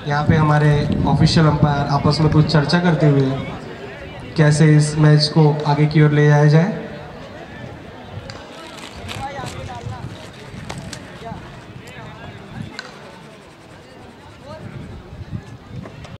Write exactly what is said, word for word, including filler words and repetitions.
यहाँ पे हमारे ऑफिशियल अंपायर आपस में कुछ चर्चा करते हुए कैसे इस मैच को आगे की ओर ले जाया जाए।